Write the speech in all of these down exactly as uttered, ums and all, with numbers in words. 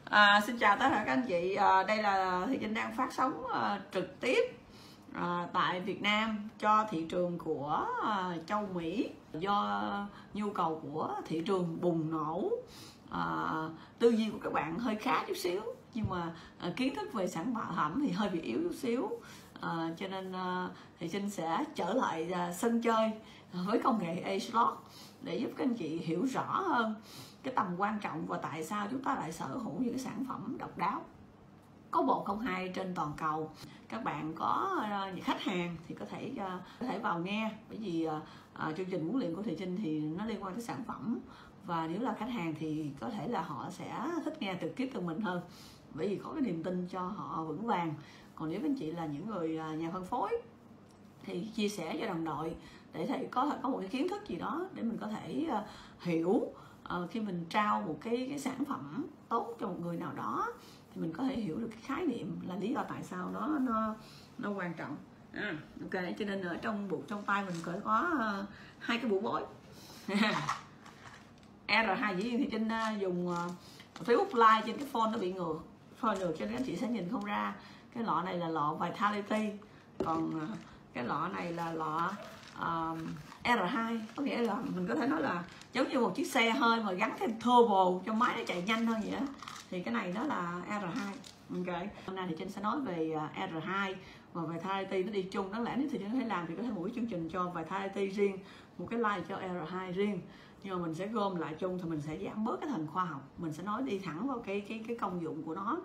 À, xin chào tất cả các anh chị. À, đây là Thị Trinh đang phát sóng à, trực tiếp à, tại Việt Nam cho thị trường của à, châu Mỹ, do nhu cầu của thị trường bùng nổ. À, tư duy của các bạn hơi khá chút xíu, nhưng mà à, kiến thức về sản phẩm thì hơi bị yếu chút xíu. À, cho nên à, Thị Trinh sẽ trở lại à, sân chơi với công nghệ ageLOC để giúp các anh chị hiểu rõ hơn cái tầm quan trọng và tại sao chúng ta lại sở hữu những cái sản phẩm độc đáo có một không hai trên toàn cầu. Các bạn có uh, khách hàng thì có thể uh, có thể vào nghe, bởi vì uh, uh, chương trình huấn luyện của Thị Trinh thì nó liên quan tới sản phẩm, và nếu là khách hàng thì có thể là họ sẽ thích nghe trực tiếp từ mình hơn, bởi vì có cái niềm tin cho họ vững vàng. Còn nếu anh chị là những người uh, nhà phân phối thì chia sẻ cho đồng đội để thể có có một cái kiến thức gì đó để mình có thể uh, hiểu. Uh, khi mình trao một cái, cái sản phẩm tốt cho một người nào đó thì mình có thể hiểu được cái khái niệm là lý do tại sao đó nó nó quan trọng. À, ok, cho nên ở trong bộ trong tay mình có có uh, hai cái bộ bối R hai. Dĩ nhiên thì Trinh uh, dùng uh, Facebook Live trên cái phone nó bị ngược phone ngược cho nên các chị sẽ nhìn không ra. Cái lọ này là lọ Vitality, còn uh, cái lọ này là lọ uh, R hai, có nghĩa là mình có thể nói là giống như một chiếc xe hơi mà gắn thêm turbo cho máy nó chạy nhanh hơn vậy đó. Thì cái này đó là R hai. Ok, hôm nay thì Trinh sẽ nói về R hai và Vitality nó đi chung. Đáng lẽ nếu thì Trinh có thể làm thì có thể một cái chương trình cho Vitality riêng, một cái live cho R hai riêng, nhưng mà mình sẽ gom lại chung thì mình sẽ giảm bớt cái thành khoa học, mình sẽ nói đi thẳng vào cái cái cái công dụng của nó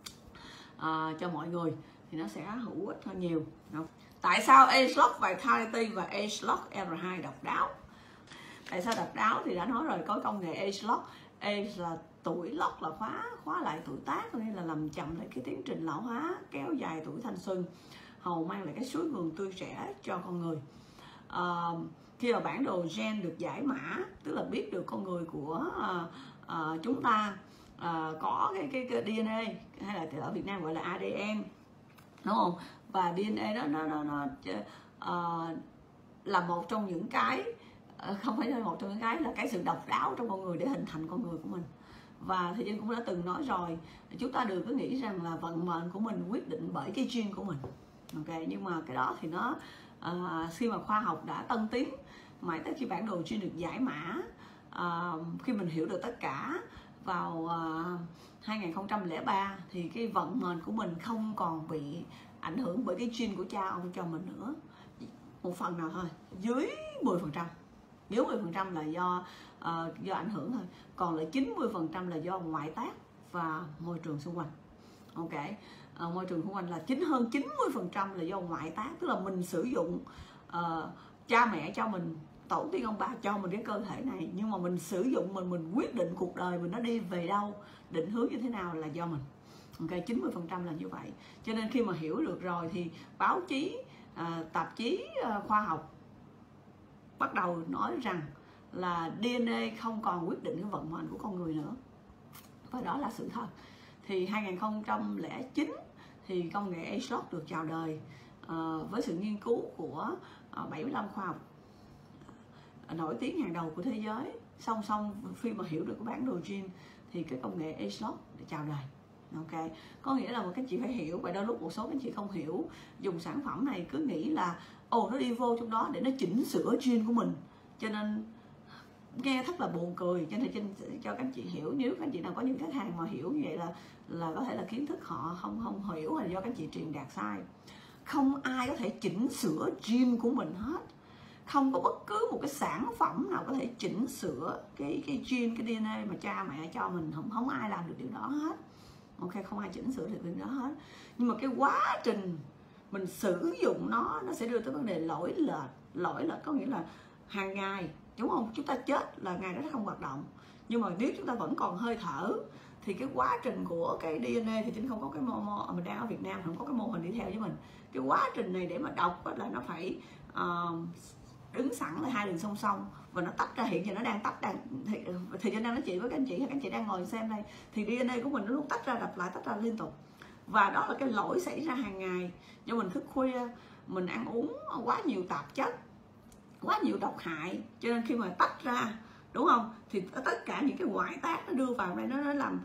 à, cho mọi người thì nó sẽ hữu ích hơn nhiều. Đúng. Tại sao ageLOC Vitality và ageLOC R hai độc đáo? Tại sao độc đáo thì đã nói rồi, có công nghệ ageLOC. Age là tuổi, lock là khóa, khóa lại tuổi tác, nên là làm chậm lại cái tiến trình lão hóa, kéo dài tuổi thanh xuân, hầu mang lại cái suối nguồn tươi trẻ cho con người. À, khi mà bản đồ gen được giải mã, tức là biết được con người của à, à, chúng ta à, có cái, cái, cái đê en a, hay là ở Việt Nam gọi là a đê en, đúng không? Và đê en a đó nó, nó, nó uh, là một trong những cái uh, không phải là một trong những cái là cái sự độc đáo trong con người để hình thành con người của mình. Và thì Trinh cũng đã từng nói rồi, chúng ta đừng có nghĩ rằng là vận mệnh của mình quyết định bởi cái gene của mình. Ok, nhưng mà cái đó thì nó uh, khi mà khoa học đã tân tiến, mãi tới khi bản đồ gene được giải mã, uh, khi mình hiểu được tất cả vào uh, hai không không ba thì cái vận mệnh của mình không còn bị ảnh hưởng bởi cái gene của cha ông cho mình nữa, một phần nào thôi, dưới mười phần trăm. Dưới mười phần trăm là do uh, do ảnh hưởng thôi, còn lại chín mươi phần trăm là do ngoại tác và môi trường xung quanh. Ok, uh, môi trường xung quanh là chính hơn chín mươi phần trăm là do ngoại tác, tức là mình sử dụng uh, cha mẹ cho mình, tổ tiên ông bà cho mình cái cơ thể này, nhưng mà mình sử dụng mình mình quyết định cuộc đời mình nó đi về đâu, định hướng như thế nào là do mình. Ok, chín mươi phần trăm là như vậy. Cho nên khi mà hiểu được rồi thì báo chí, à, tạp chí à, khoa học bắt đầu nói rằng là đê en a không còn quyết định cái vận mệnh của con người nữa, và đó là sự thật. Thì hai không không chín thì công nghệ ageLOC được chào đời à, với sự nghiên cứu của à, bảy mươi lăm khoa học à, nổi tiếng hàng đầu của thế giới. Song song khi mà hiểu được cái bản đồ gene thì cái công nghệ ageLOC để chào đời. Ok, có nghĩa là một cái chị phải hiểu, và đôi lúc một số các chị không hiểu, dùng sản phẩm này cứ nghĩ là ồ nó đi vô trong đó để nó chỉnh sửa gene của mình, cho nên nghe thật là buồn cười. Cho nên Trinh cho các chị hiểu, nếu các chị nào có những khách hàng mà hiểu như vậy là là có thể là kiến thức họ không không hiểu, hay là do các chị truyền đạt sai. Không ai có thể chỉnh sửa gene của mình hết, không có bất cứ một cái sản phẩm nào có thể chỉnh sửa cái cái gene, cái đê en a mà cha mẹ cho mình, không không ai làm được điều đó hết. Ok, không ai chỉnh sửa được điều đó hết, nhưng mà cái quá trình mình sử dụng nó nó sẽ đưa tới vấn đề lỗi lệch. Lỗi lệch có nghĩa là hàng ngày, đúng không, chúng ta chết là ngày đó nó không hoạt động, nhưng mà nếu chúng ta vẫn còn hơi thở thì cái quá trình của cái đê en a thì chính không có cái mô, mô mình đang ở Việt Nam không có cái mô hình đi theo với mình. Cái quá trình này để mà đọc là nó phải uh, đứng sẵn là hai đường song song, và nó tách ra. Hiện giờ nó đang tách đang thì, thì cho nên nói chuyện với các anh chị, các anh chị đang ngồi xem đây, thì đê en a của mình nó luôn tách ra, đập lại, tách ra liên tục. Và đó là cái lỗi xảy ra hàng ngày do mình thức khuya, mình ăn uống quá nhiều tạp chất, quá nhiều độc hại, cho nên khi mà tách ra, đúng không, thì tất cả những cái ngoại tác nó đưa vào đây, nó nó làm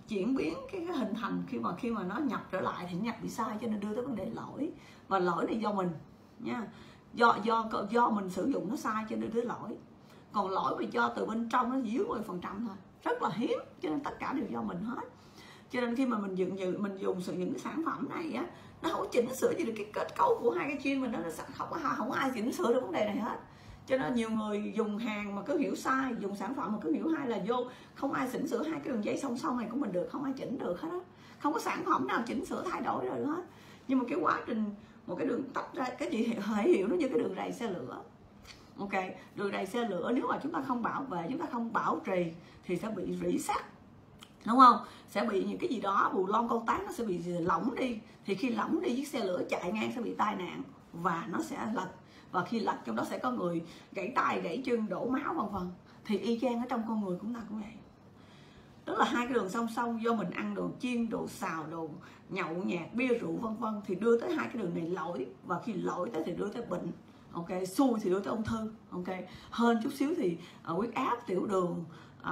chuyển biến cái, cái hình thành khi mà khi mà nó nhập trở lại thì nhập bị sai, cho nên đưa tới vấn đề lỗi. Và lỗi này do mình nha, do do do mình sử dụng nó sai cho nên đưa tới lỗi. Còn lỗi mà do từ bên trong nó dưới mười phần trăm thôi, rất là hiếm, cho nên tất cả đều do mình hết. Cho nên khi mà mình dựng dự mình dùng sự những cái sản phẩm này á, nó không chỉnh sửa gì được cái kết cấu của hai cái chuyên mình đó, nó không có không có ai chỉnh sửa được vấn đề này hết. Cho nên nhiều người dùng hàng mà cứ hiểu sai, dùng sản phẩm mà cứ hiểu hay là vô, không ai chỉnh sửa hai cái đường dây song song này của mình được, không ai chỉnh được hết á, không có sản phẩm nào chỉnh sửa thay đổi rồi hết. Nhưng mà cái quá trình một cái đường tách ra, cái chị hãy hiểu nó như cái đường rầy xe lửa. Ok, đường rầy xe lửa nếu mà chúng ta không bảo vệ, chúng ta không bảo trì thì sẽ bị rỉ sắt, đúng không? Sẽ bị những cái gì đó, bù lon con tán nó sẽ bị lỏng đi. Thì khi lỏng đi, chiếc xe lửa chạy ngang sẽ bị tai nạn và nó sẽ lật. Và khi lật trong đó sẽ có người gãy tay, gãy chân, đổ máu vân vân. Thì y chang ở trong con người chúng ta cũng vậy. Tức là hai cái đường song song, do mình ăn đồ chiên, đồ xào, đồ nhậu nhạt, bia rượu vân vân thì đưa tới hai cái đường này lỗi. Và khi lỗi tới thì đưa tới bệnh. Ok, xui thì đưa tới ung thư. Ok, hơn chút xíu thì uh, huyết áp, tiểu đường, uh,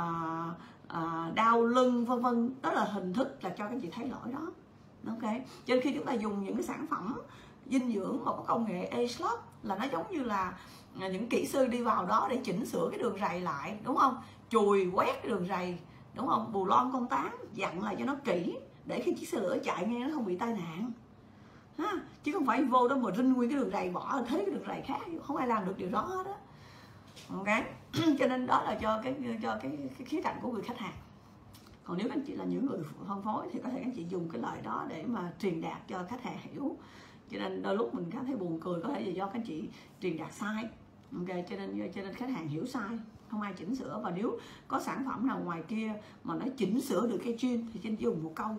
uh, đau lưng vân vân. Đó là hình thức là cho các chị thấy lỗi đó. Ok, cho nên khi chúng ta dùng những cái sản phẩm dinh dưỡng mà có công nghệ ageLOC là nó giống như là những kỹ sư đi vào đó để chỉnh sửa cái đường rầy lại, đúng không? Chùi quét cái đường rầy, đúng không? Bù lon con tán, dặn lại cho nó kỹ để khi chiếc xe lửa chạy nghe nó không bị tai nạn. Ha, chứ không phải vô đó mà rinh nguyên cái đường rầy bỏ thế cái đường rầy khác, không ai làm được điều đó hết á. Ok, cho nên đó là cho cái cho cái, cái khía cạnh của người khách hàng. Còn nếu các anh chị là những người phân phối thì có thể các anh chị dùng cái lời đó để mà truyền đạt cho khách hàng hiểu. Cho nên đôi lúc mình cảm thấy buồn cười, có thể là do các anh chị truyền đạt sai. Ok, cho nên cho nên khách hàng hiểu sai, không ai chỉnh sửa. Và nếu có sản phẩm nào ngoài kia mà nó chỉnh sửa được cái chuyên thì trên dùng một câu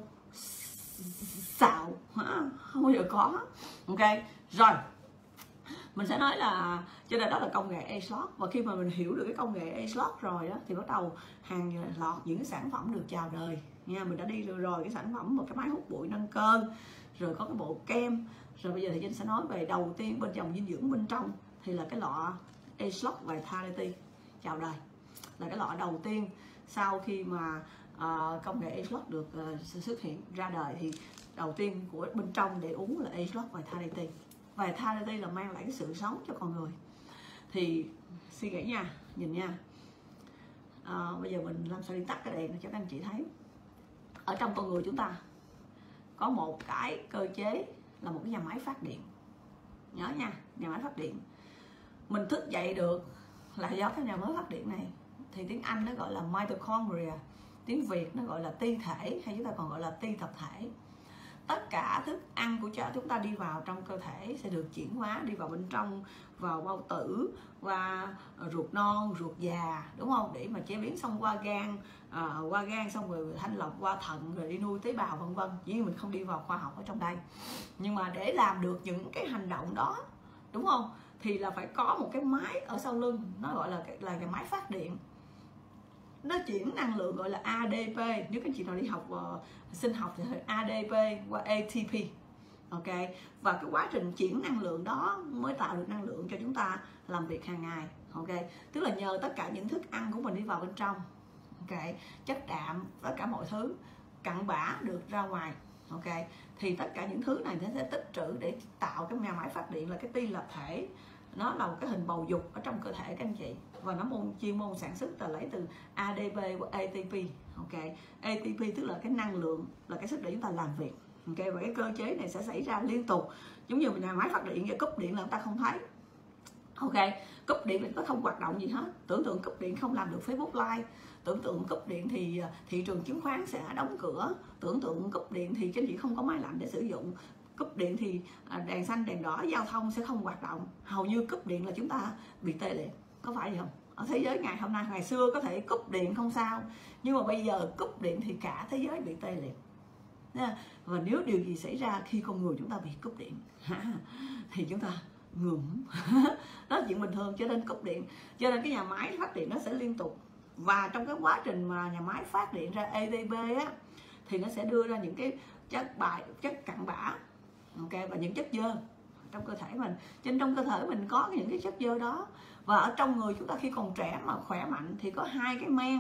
xạo, không bao giờ có. Ok, rồi mình sẽ nói là cho nên đó là công nghệ ageLOC. Và khi mà mình hiểu được cái công nghệ ageLOC rồi đó thì bắt đầu hàng loạt những cái sản phẩm được chào đời nha. Mình đã đi rồi cái sản phẩm một cái máy hút bụi nâng cơ, rồi có cái bộ kem, rồi bây giờ thì Trinh sẽ nói về đầu tiên bên dòng dinh dưỡng bên trong thì là cái lọ ageLOC Vitality chào đời, là cái lọ đầu tiên sau khi mà uh, công nghệ ageLOC được uh, xuất hiện ra đời thì đầu tiên của bên trong để uống là ageLOC Vitality. Vitality là mang lại cái sự sống cho con người. Thì suy nghĩ nha, nhìn nha. À, bây giờ mình làm sao đi tắt cái đèn cho các anh chị thấy. Ở trong con người chúng ta có một cái cơ chế là một cái nhà máy phát điện. Nhớ nha, nhà máy phát điện. Mình thức dậy được là do cái nhà máy phát điện này. Thì tiếng Anh nó gọi là mitochondria, tiếng Việt nó gọi là ti thể, hay chúng ta còn gọi là ti thập thể. Tất cả thức ăn của chúng ta đi vào trong cơ thể sẽ được chuyển hóa đi vào bên trong, vào bao tử, qua ruột non, ruột già, đúng không? Để mà chế biến xong qua gan, à, qua gan xong rồi thanh lọc qua thận, rồi đi nuôi tế bào vân vân. Chỉ mình không đi vào khoa học ở trong đây. Nhưng mà để làm được những cái hành động đó, đúng không? Thì là phải có một cái máy ở sau lưng, nó gọi là là cái máy phát điện. Nó chuyển năng lượng gọi là a đê pê. Nếu các chị nào đi học uh, sinh học thì a đê pê qua a tê pê. Ok, và cái quá trình chuyển năng lượng đó mới tạo được năng lượng cho chúng ta làm việc hàng ngày. Ok, tức là nhờ tất cả những thức ăn của mình đi vào bên trong. Ok, chất đạm, tất cả mọi thứ cặn bã được ra ngoài. Ok, thì tất cả những thứ này nó sẽ tích trữ để tạo cái nhà máy phát điện là cái ti lập thể. Nó là một cái hình bầu dục ở trong cơ thể các anh chị, và nó môn chuyên môn sản xuất là lấy từ a đê pê và a tê pê. Ok, a tê pê tức là cái năng lượng, là cái sức để chúng ta làm việc. Ok, và cái cơ chế này sẽ xảy ra liên tục, giống như nhà máy phát điện và cúp điện là chúng ta không thấy. Ok, cúp điện thì nó không hoạt động gì hết. Tưởng tượng cúp điện không làm được Facebook Live, tưởng tượng cúp điện thì thị trường chứng khoán sẽ đóng cửa, tưởng tượng cúp điện thì chính chị không có máy lạnh để sử dụng, cúp điện thì đèn xanh đèn đỏ giao thông sẽ không hoạt động. Hầu như cúp điện là chúng ta bị tê liệt, có phải gì không? Ở thế giới ngày hôm nay, ngày xưa có thể cúp điện không sao, nhưng mà bây giờ cúp điện thì cả thế giới bị tê liệt. Và nếu điều gì xảy ra khi con người chúng ta bị cúp điện thì chúng ta ngủm. Đó là chuyện bình thường. Cho nên cúp điện, cho nên cái nhà máy phát điện nó sẽ liên tục. Và trong cái quá trình mà nhà máy phát điện ra a tê pê á, thì nó sẽ đưa ra những cái chất bại, chất cặn bã, ok, và những chất dơ trong cơ thể mình. Trên trong cơ thể mình có những cái chất dơ đó. Và ở trong người chúng ta khi còn trẻ mà khỏe mạnh thì có hai cái men,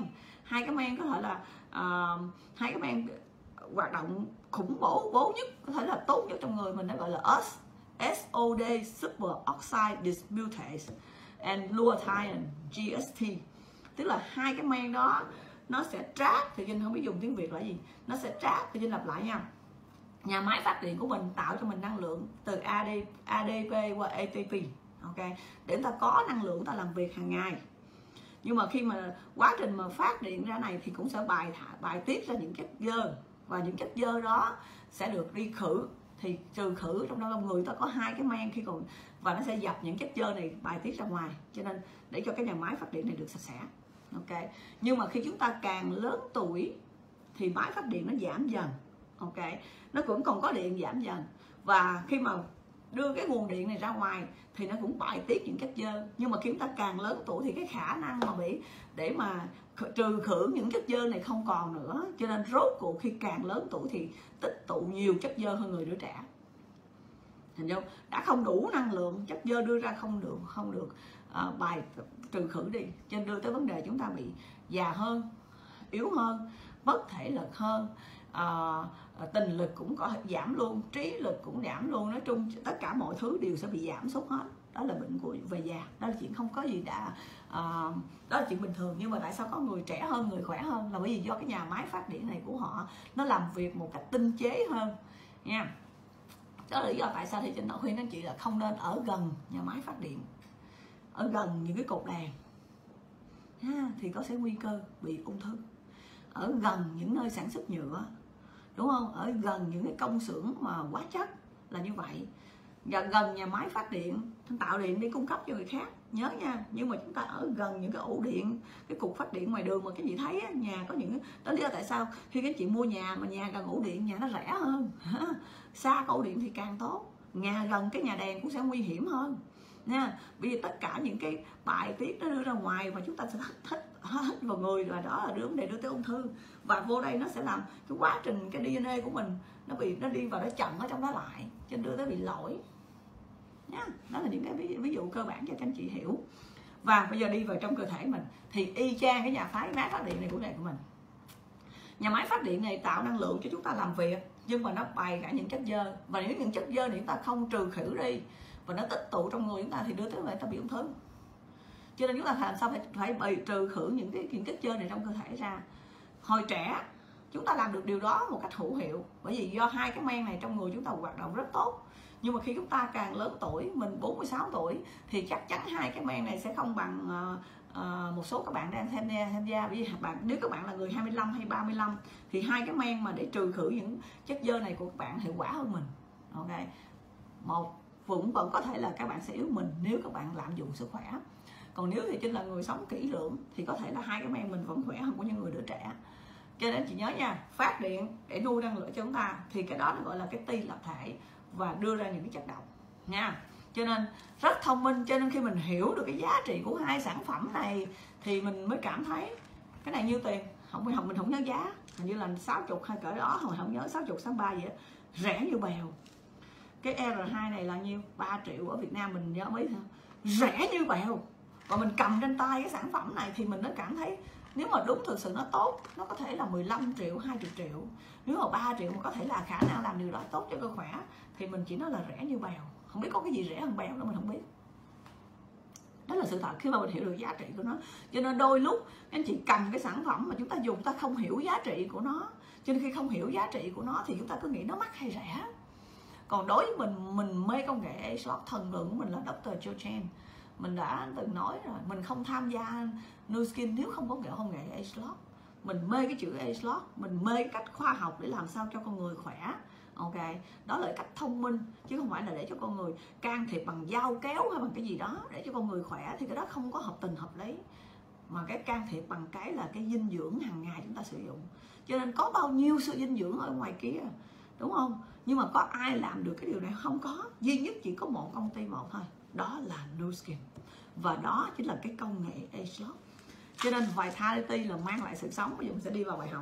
hai cái men có thể là uh, hai cái men hoạt động khủng bố bố nhất, có thể là tốt nhất trong người mình, nó gọi là ét o đê super oxide dismutase and glutathione giê ét tê. Tức là hai cái men đó nó sẽ trap, thì Vinh không biết dùng tiếng Việt là gì, nó sẽ trap, thì Vinh lặp lại nha. Nhà máy phát điện của mình tạo cho mình năng lượng từ a đê, a đê pê qua a tê pê, ok, để chúng ta có năng lượng ta làm việc hàng ngày. Nhưng mà khi mà quá trình mà phát điện ra này thì cũng sẽ bài thả, bài tiết ra những chất dơ, và những chất dơ đó sẽ được đi khử. Thì trừ khử trong đó trong người ta có hai cái men khi còn, và nó sẽ dập những chất dơ này bài tiết ra ngoài, cho nên để cho cái nhà máy phát điện này được sạch sẽ, ok. Nhưng mà khi chúng ta càng lớn tuổi thì máy phát điện nó giảm dần, ok, nó cũng còn có điện giảm dần, và khi mà đưa cái nguồn điện này ra ngoài thì nó cũng bài tiết những chất dơ. Nhưng mà khi chúng ta càng lớn tuổi thì cái khả năng mà bị để mà trừ khử những chất dơ này không còn nữa, cho nên rốt cuộc khi càng lớn tuổi thì tích tụ nhiều chất dơ hơn người đứa trẻ. Hình dung đã không đủ năng lượng, chất dơ đưa ra không được không được uh, bài trừ khử đi, cho nên đưa tới vấn đề chúng ta bị già hơn, yếu hơn, mất thể lực hơn, uh, tình lực cũng có giảm luôn, trí lực cũng giảm luôn. Nói chung tất cả mọi thứ đều sẽ bị giảm sút hết. Đó là bệnh của về già, đó là chuyện không có gì đã uh, đó là chuyện bình thường. Nhưng mà tại sao có người trẻ hơn, người khỏe hơn, là bởi vì do cái nhà máy phát điện này của họ nó làm việc một cách tinh chế hơn nha. Đó là lý do tại sao thì Trinh đã khuyên anh chị là không nên ở gần nhà máy phát điện, ở gần những cái cột đèn ha, thì có sẽ nguy cơ bị ung thư. Ở gần những nơi sản xuất nhựa, đúng không, ở gần những cái công xưởng mà hóa chất là như vậy, và gần nhà máy phát điện tạo điện để cung cấp cho người khác, nhớ nha. Nhưng mà chúng ta ở gần những cái ổ điện, cái cục phát điện ngoài đường mà cái gì thấy á, nhà có những đó lý do tại sao khi các chị mua nhà mà nhà gần ổ điện, nhà nó rẻ hơn xa ổ điện thì càng tốt, nhà gần cái nhà đèn cũng sẽ nguy hiểm hơn nha. Bởi vì tất cả những cái bài tiết nó đưa ra ngoài và chúng ta sẽ hít hít vào người, và đó là vấn đề đưa tới ung thư. Và vô đây nó sẽ làm cái quá trình cái đê en a của mình nó bị nó đi vào, nó chậm ở trong đó lại, cho nên đưa tới bị lỗi nhá. Đó là những cái ví, ví dụ cơ bản cho các anh chị hiểu. Và bây giờ đi vào trong cơ thể mình thì y chang cái nhà máy máy phát điện này của này của mình. Nhà máy phát điện này tạo năng lượng cho chúng ta làm việc, nhưng mà nó bày cả những chất dơ, và nếu những chất dơ này chúng ta không trừ khử đi và nó tích tụ trong người chúng ta thì đưa tới người ta bị ung thư. Cho nên chúng ta làm sao phải phải bày trừ khử những cái những chất dơ này trong cơ thể ra. Hồi trẻ chúng ta làm được điều đó một cách hữu hiệu, bởi vì do hai cái men này trong người chúng ta hoạt động rất tốt. Nhưng mà khi chúng ta càng lớn tuổi, mình bốn mươi sáu tuổi thì chắc chắn hai cái men này sẽ không bằng uh, uh, một số các bạn đang tham gia tham gia bởi vì bạn, nếu các bạn là người hai mươi lăm hay ba mươi lăm thì hai cái men mà để trừ khử những chất dơ này của các bạn hiệu quả hơn mình, ok. Một vẫn vẫn có thể là các bạn sẽ yếu mình nếu các bạn lạm dụng sức khỏe. Còn nếu thì chính là người sống kỹ lưỡng thì có thể là hai cái men mình vẫn khỏe hơn của những người đứa trẻ. Cho nên chị nhớ nha, phát điện để nuôi năng lượng cho chúng ta thì cái đó nó gọi là cái ti lập thể và đưa ra những cái chất độc nha. Cho nên rất thông minh, cho nên khi mình hiểu được cái giá trị của hai sản phẩm này thì mình mới cảm thấy cái này nhiêu tiền, không mình không nhớ giá, hình như là sáu mươi hay cỡ đó, hồi không nhớ sáu mươi sáu ba gì đó, rẻ như bèo. Cái e rờ hai này là nhiêu, ba triệu ở Việt Nam mình nhớ mấy thôi, rẻ như bèo. Và mình cầm trên tay cái sản phẩm này thì mình nó cảm thấy nếu mà đúng thực sự nó tốt, nó có thể là mười lăm triệu, hai mươi triệu. Nếu mà ba triệu mà có thể là khả năng làm điều đó tốt cho cơ khỏe thì mình chỉ nói là rẻ như bèo. Không biết có cái gì rẻ hơn bèo nữa, mình không biết. Đó là sự thật khi mà mình hiểu được giá trị của nó. Cho nên đôi lúc anh chị cầm cái sản phẩm mà chúng ta dùng ta không hiểu giá trị của nó. Cho nên khi không hiểu giá trị của nó thì chúng ta cứ nghĩ nó mắc hay rẻ. Còn đối với mình, mình mê công nghệ ageLOC, thần tượng của mình là doctor Joe Chen. Mình đã từng nói rồi, mình không tham gia Nu Skin nếu không có nghệ công nghệ ageLOC. Mình mê cái chữ ageLOC, mình mê cái cách khoa học để làm sao cho con người khỏe. Ok, đó là cách thông minh, chứ không phải là để cho con người can thiệp bằng dao kéo hay bằng cái gì đó để cho con người khỏe, thì cái đó không có hợp tình hợp lý. Mà cái can thiệp bằng cái là cái dinh dưỡng hàng ngày chúng ta sử dụng. Cho nên có bao nhiêu sự dinh dưỡng ở ngoài kia, đúng không? Nhưng mà có ai làm được cái điều này? Không có. Duy nhất chỉ có một công ty một thôi, đó là Nu Skin. Và đó chính là cái công nghệ ageLOC. Cho nên Vitality là mang lại sự sống. Bây giờ mình sẽ đi vào bài học.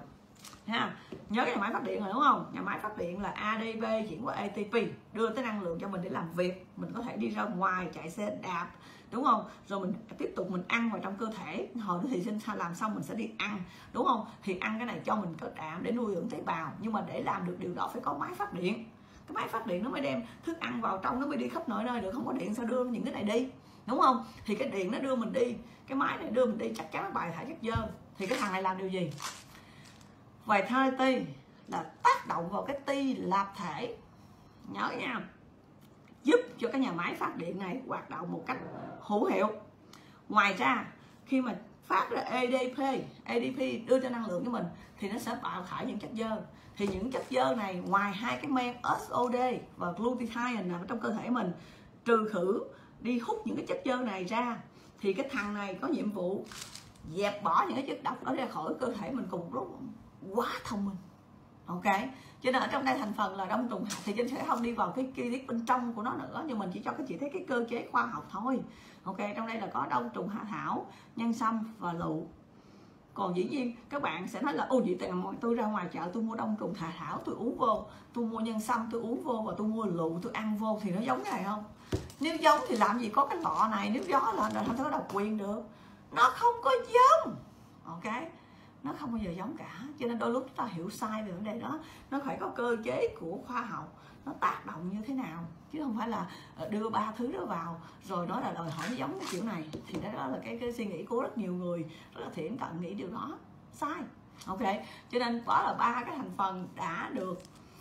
ha. Nhớ cái nhà máy phát điện rồi đúng không? Nhà máy phát điện là a đê pê chuyển qua a tê pê, đưa tới năng lượng cho mình để làm việc, mình có thể đi ra ngoài chạy xe đạp, đúng không? Rồi mình tiếp tục mình ăn vào trong cơ thể, hồi đó thì sinh làm xong mình sẽ đi ăn, đúng không? Thì ăn cái này cho mình có đạm để nuôi dưỡng tế bào, nhưng mà để làm được điều đó phải có máy phát điện. Cái máy phát điện nó mới đem thức ăn vào trong, nó mới đi khắp nơi nơi được, không có điện sao đưa những cái này đi, đúng không? Thì cái điện nó đưa mình đi, cái máy này đưa mình đi, chắc chắn nó bài thải chất dơ. Thì cái thằng này làm điều gì? Vitality là tác động vào cái ti lạp thể, nhớ nha, giúp cho cái nhà máy phát điện này hoạt động một cách hữu hiệu. Ngoài ra khi mà phát ra a đê pê, a đê pê đưa cho năng lượng cho mình thì nó sẽ bào thải những chất dơ. Thì những chất dơ này ngoài hai cái men ét o đê và glutathione nằm trong cơ thể mình trừ khử, đi hút những cái chất dơ này ra, thì cái thằng này có nhiệm vụ dẹp bỏ những cái chất độc đó ra khỏi cơ thể mình cùng lúc. Quá thông minh. Ok, cho nên ở trong đây thành phần là đông trùng hạ, thì Trinh sẽ không đi vào cái chi tiết bên trong của nó nữa, nhưng mình chỉ cho các chị thấy cái cơ chế khoa học thôi. Ok, trong đây là có đông trùng hạ thảo, nhân sâm và lựu. Còn dĩ nhiên các bạn sẽ nói là ô vậy tiền tôi ra ngoài chợ tôi mua đông trùng hạ thảo tôi uống vô, tôi mua nhân sâm tôi uống vô, và tôi mua lựu tôi ăn vô thì nó giống cái này không? Nếu giống thì làm gì có cái lọ này, nếu gió là không có độc quyền được, nó không có giống. Ok, nó không bao giờ giống cả. Cho nên đôi lúc chúng ta hiểu sai về vấn đề đó. Nó phải có cơ chế của khoa học, nó tác động như thế nào, chứ không phải là đưa ba thứ đó vào rồi nói là đòi hỏi nó giống cái kiểu này. Thì đó là cái, cái suy nghĩ của rất nhiều người rất là thiển cận nghĩ điều đó sai. Ok, cho nên đó là ba cái thành phần đã được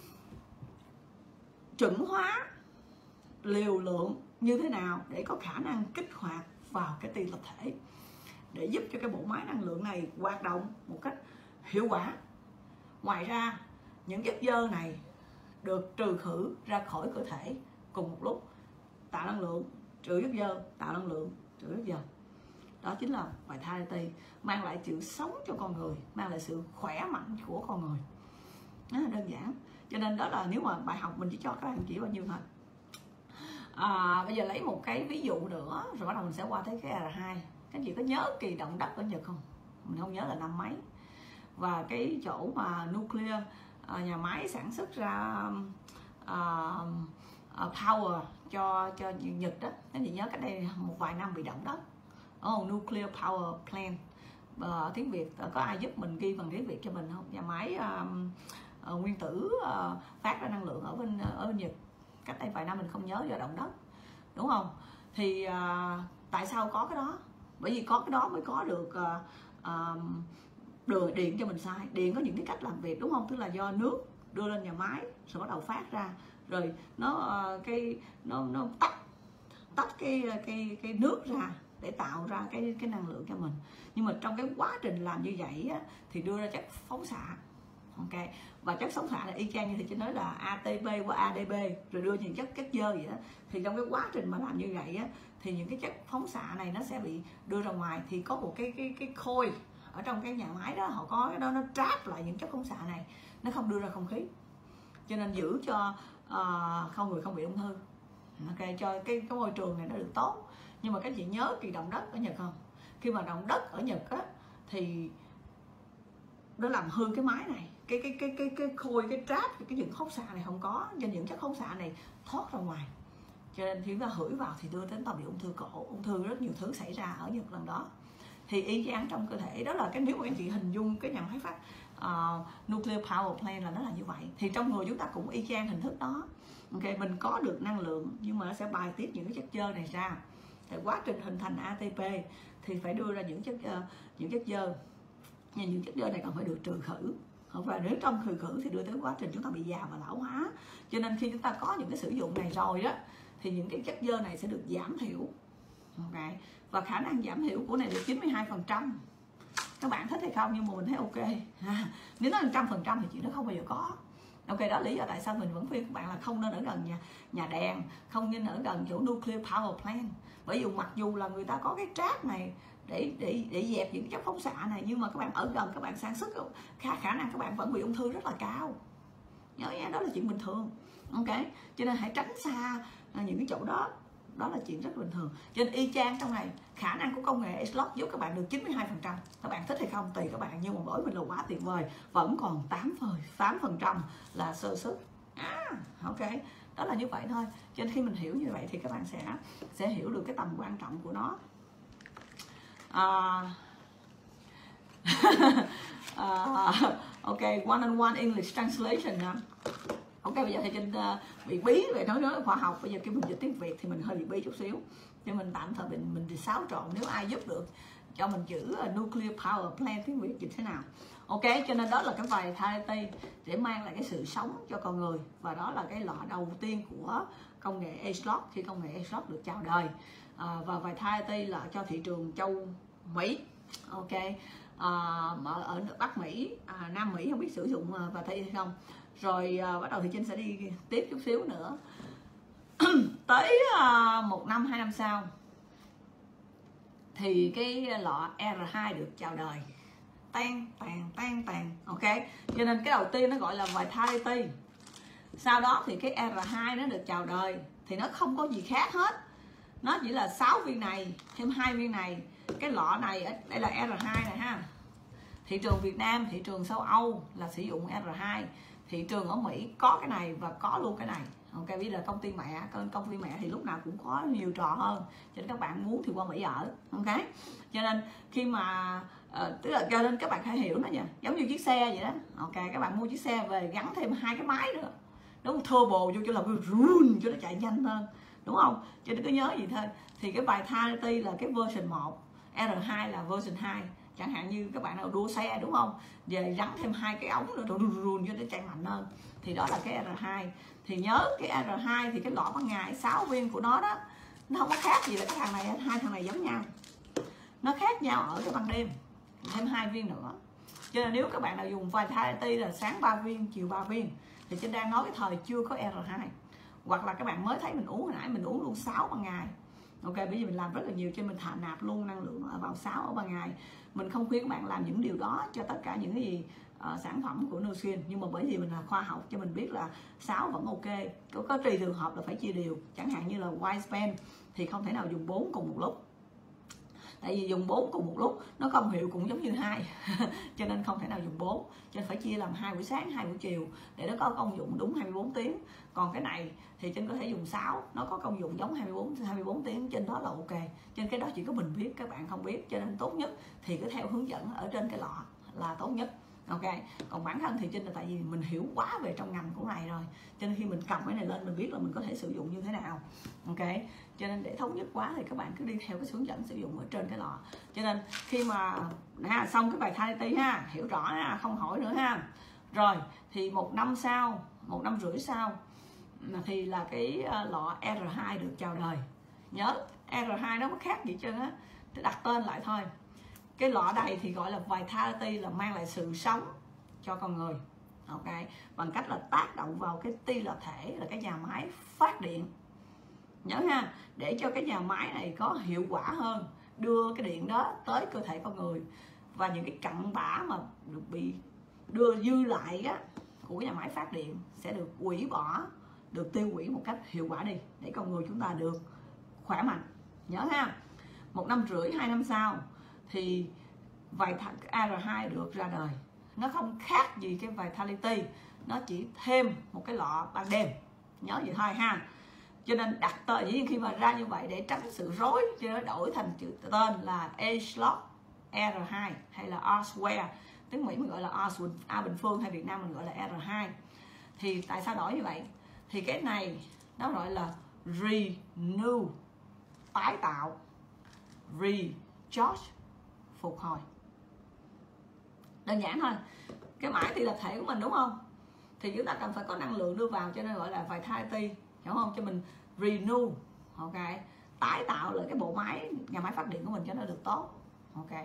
chuẩn hóa liều lượng như thế nào để có khả năng kích hoạt vào cái ti lập thể, để giúp cho cái bộ máy năng lượng này hoạt động một cách hiệu quả. Ngoài ra những chất dơ này được trừ khử ra khỏi cơ thể cùng một lúc, tạo năng lượng, trừ chất dơ, tạo năng lượng, trừ chất dơ. Đó chính là Vitality, mang lại sự sống cho con người, mang lại sự khỏe mạnh của con người. Rất là đơn giản. Cho nên đó là nếu mà bài học mình chỉ cho các bạn chỉ bao nhiêu thôi. À, bây giờ lấy một cái ví dụ nữa rồi bắt đầu mình sẽ qua tới cái R hai. Các chị có nhớ kỳ động đất ở Nhật không? Mình không nhớ là năm mấy. Và cái chỗ mà nuclear, nhà máy sản xuất ra uh, uh, power cho cho Nhật đó. Các chị nhớ cách đây một vài năm bị động đất. Oh, nuclear power plant. Uh, tiếng Việt có ai giúp mình ghi bằng tiếng Việt cho mình không? Nhà máy um, uh, nguyên tử uh, phát ra năng lượng ở bên ở bên Nhật. Cách đây vài năm mình không nhớ do động đất, đúng không? Thì uh, tại sao có cái đó? Bởi vì có cái đó mới có được uh, uh, đường điện cho mình xài. Điện có những cái cách làm việc, đúng không? Tức là do nước đưa lên nhà máy rồi bắt đầu phát ra, rồi nó uh, cái nó nó tách tách cái cái cái nước ra để tạo ra cái cái năng lượng cho mình. Nhưng mà trong cái quá trình làm như vậy á, thì đưa ra chất phóng xạ. Ok, và chất phóng xạ là y chang như thì chị nói là a tê pê qua a đê pê rồi đưa những chất chất dơ vậy đó. Thì trong cái quá trình mà làm như vậy á, thì những cái chất phóng xạ này nó sẽ bị đưa ra ngoài. Thì có một cái cái cái khôi ở trong cái nhà máy đó, họ có cái đó, nó trap lại những chất phóng xạ này, nó không đưa ra không khí, cho nên giữ cho uh, không người không bị ung thư. Ok, cho cái cái môi trường này nó được tốt. Nhưng mà các chị nhớ kỳ động đất ở Nhật không? Khi mà động đất ở Nhật á, thì nó làm hư cái máy này, cái cái cái cái cái khôi, cái trap, cái những phóng xạ này không có, cho những chất phóng xạ này thoát ra ngoài, cho nên khi chúng ta hửi vào thì đưa đến ta bị ung thư cổ, ung thư rất nhiều thứ xảy ra ở Nhật lần đó. Thì y chang trong cơ thể đó là cái, nếu mà anh chị hình dung cái nhà máy phát uh, nuclear power plant là nó là như vậy, thì trong người chúng ta cũng y chang hình thức đó. Ok, mình có được năng lượng nhưng mà nó sẽ bài tiết những cái chất xơ này ra. Thì quá trình hình thành a tê pê thì phải đưa ra những chất uh, những chất xơ, nhưng những chất xơ này còn phải được trừ khử. Và nếu trong trừ khử thì đưa tới quá trình chúng ta bị già và lão hóa. Cho nên khi chúng ta có những cái sử dụng này rồi đó, thì những cái chất xơ này sẽ được giảm thiểu. Ok, và khả năng giảm thiểu của này được chín mươi hai phần trăm. Các bạn thích hay không, nhưng mà mình thấy ok. À, nếu nó một trăm phần trăm thì chuyện đó không bao giờ có. Ok, đó lý do tại sao mình vẫn khuyên các bạn là không nên ở gần nhà nhà đèn, không nên ở gần chỗ nuclear power plant. Bởi vì mặc dù là người ta có cái trap này để để để dẹp những chất phóng xạ này, nhưng mà các bạn ở gần, các bạn sản xuất khả khả năng các bạn vẫn bị ung thư rất là cao. Nhớ nha, đó là chuyện bình thường. Ok, cho nên hãy tránh xa những cái chỗ đó. đó là chuyện rất bình thường. Cho nên y chang trong này, khả năng của công nghệ ageLOC giúp các bạn được chín mươi hai phần trăm. Các bạn thích hay không tùy các bạn, nhưng mà bởi mình là quá tuyệt vời, vẫn còn tám phần trăm là sơ suất. À, ok, đó là như vậy thôi. Cho nên khi mình hiểu như vậy thì các bạn sẽ sẽ hiểu được cái tầm quan trọng của nó. À, uh, ok, one on one English translation ha. Ok, bây giờ thì Trinh uh, bị bí về nói nói khoa học, bây giờ khi mình dịch tiếng Việt thì mình hơi bị bí chút xíu, nhưng mình tạm thời mình mình xáo trộn. Nếu ai giúp được cho mình chữ uh, nuclear power plant tiếng Việt dịch thế nào. Ok, cho nên đó là cái vitality để mang lại cái sự sống cho con người, và đó là cái lọ đầu tiên của công nghệ ageLOC khi công nghệ ageLOC được chào đời. À, và vitality là cho thị trường châu Mỹ. Ok, à, ở Bắc Mỹ, à, Nam Mỹ không biết sử dụng và thấy hay không. Rồi à, bắt đầu thì Trinh sẽ đi tiếp chút xíu nữa. Tới à, một năm hai năm sau thì cái lọ R hai được chào đời. Tan tàn tan tàn. Ok, cho nên cái đầu tiên nó gọi là vitality. Sau đó thì cái R hai nó được chào đời, thì nó không có gì khác hết, nó chỉ là sáu viên này thêm hai viên này. Cái lọ này đây là R hai này ha. Thị trường Việt Nam, thị trường châu Âu là sử dụng R hai, thị trường ở Mỹ có cái này và có luôn cái này. Ok, bây giờ công ty mẹ, công ty mẹ thì lúc nào cũng có nhiều trò hơn, cho nên các bạn muốn thì qua Mỹ ở. Ok, cho nên khi mà uh, tức là cho nên các bạn phải hiểu nó nha, giống như chiếc xe vậy đó. Ok, các bạn mua chiếc xe về gắn thêm hai cái máy nữa, đúng không? Turbo vô cho là run cho nó chạy nhanh hơn, đúng không? Cho nên cứ nhớ gì thôi. Thì cái vitality là cái version một, R hai là version hai. Chẳng hạn như các bạn nào đua xe, đúng không, về gắn thêm hai cái ống nữa run run cho nó chạy mạnh hơn, thì đó là cái R hai. Thì nhớ cái R hai thì cái lọ ban ngày sáu viên của nó đó, nó không có khác gì là cái thằng này, hai thằng này giống nhau, nó khác nhau ở cái ban đêm thêm hai viên nữa. Cho nên nếu các bạn nào dùng vitality là sáng ba viên chiều ba viên thì Trinh đang nói cái thời chưa có R hai, hoặc là các bạn mới thấy mình uống hồi nãy mình uống luôn sáu ban ngày. Ok, bây giờ mình làm rất là nhiều cho nên mình thả nạp luôn năng lượng vào sáu ở ban ngày. Mình không khuyên các bạn làm những điều đó cho tất cả những cái gì uh, sản phẩm của Nutrien, nhưng mà bởi vì mình là khoa học cho mình biết là sáu vẫn ok. Có, có tùy trường hợp là phải chia đều, chẳng hạn như là white span thì không thể nào dùng bốn cùng một lúc, tại vì dùng bốn cùng một lúc nó công hiệu cũng giống như hai cho nên không thể nào dùng bốn, cho nên phải chia làm hai buổi sáng hai buổi chiều để nó có công dụng đúng hai mươi bốn tiếng. Còn cái này thì Trinh có thể dùng sáu, nó có công dụng giống hai mươi bốn tiếng, trên đó là ok. Trên cái đó chỉ có mình biết, các bạn không biết, cho nên tốt nhất thì cứ theo hướng dẫn ở trên cái lọ là tốt nhất. Ok, còn bản thân thì Trinh là tại vì mình hiểu quá về trong ngành của này rồi, cho nên khi mình cầm cái này lên mình biết là mình có thể sử dụng như thế nào. Ok, cho nên để thống nhất quá thì các bạn cứ đi theo cái hướng dẫn sử dụng ở trên cái lọ. Cho nên khi mà ha, xong cái bài vitality ha, hiểu rõ ha, không hỏi nữa ha. Rồi thì một năm sau, một năm rưỡi sau thì là cái lọ R hai được chào đời. Nhớ R hai nó có khác gì trơn á, đặt tên lại thôi. Cái lọ này thì gọi là vitality, là mang lại sự sống cho con người. Ok, bằng cách là tác động vào cái ti lập thể là cái nhà máy phát điện. Nhớ ha, để cho cái nhà máy này có hiệu quả hơn, đưa cái điện đó tới cơ thể con người, và những cái cặn bã mà được bị đưa dư lại á, của cái nhà máy phát điện sẽ được hủy bỏ, được tiêu hủy một cách hiệu quả đi, để con người chúng ta được khỏe mạnh. Nhớ ha, một năm rưỡi hai năm sau thì R hai được ra đời. Nó không khác gì cái vitality, nó chỉ thêm một cái lọ ban đêm, nhớ vậy thôi ha. Cho nên đặt tên, dĩ nhiên khi mà ra như vậy để tránh sự rối, cho nên đổi thành chữ tên là ageLOC R hai hay là R-Square. Tiếng Mỹ mình gọi là R A bình phương, hay Việt Nam mình gọi là R hai. Thì tại sao đổi như vậy? Thì cái này nó gọi là renew, tái tạo, recharge, phục hồi. Đơn giản thôi, cái mãi thì lập thể của mình, đúng không? Thì chúng ta cần phải có năng lượng đưa vào, cho nên gọi là vitality, hiểu không? Cho mình renew, ok, tái tạo lại cái bộ máy, nhà máy phát điện của mình cho nó được tốt, ok,